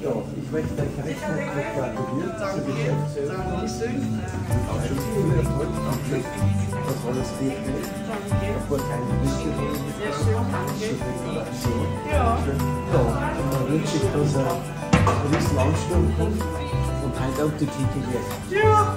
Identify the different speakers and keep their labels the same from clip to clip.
Speaker 1: Ja, ich möchte euch recht herzlich gratulieren zur Geschäftsführung. Auch schon viel Erfolg am Glück, dass alles geht. Davor keine Lücke von ja, und dann wünsche ich, dass ein riesen Ansturm kommt und heute auch die Titel wird. Ja!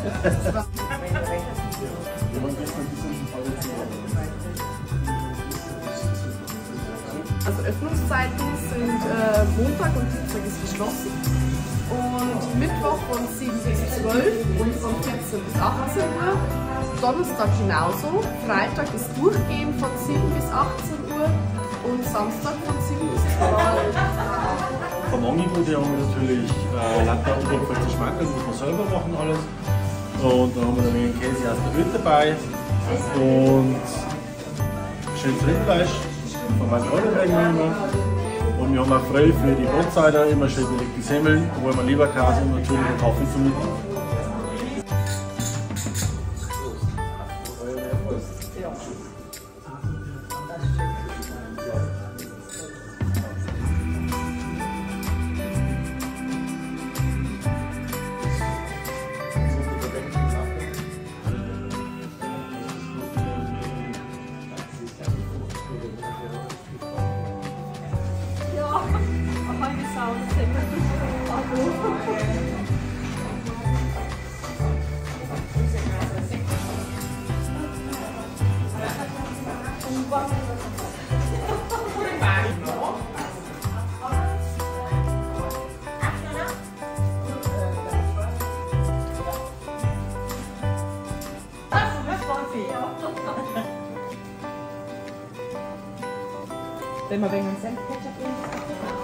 Speaker 2: Also Öffnungszeiten sind Montag und Dienstag ist geschlossen und Mittwoch von 7 bis 12 und von 14 bis 18 Uhr. Donnerstag genauso, Freitag ist durchgehend von 7 bis 18 Uhr und Samstag von 7 bis 12 Uhr.
Speaker 3: Vom Angebot her haben wir natürlich Latte Oberpfälzer Schmankerl, das muss man selber machen alles. Und dann haben wir ein wenig Käse aus der Öl dabei und schönes Rindfleisch. Von meinen Rollwegen immer. Und wir haben auch frei für die Brotzeiter immer schön belegte Semmeln, wo wir Leberkäse und natürlich einen Kaffee zum Mittag.
Speaker 2: Wenn wir wegen Senfketchup gehen.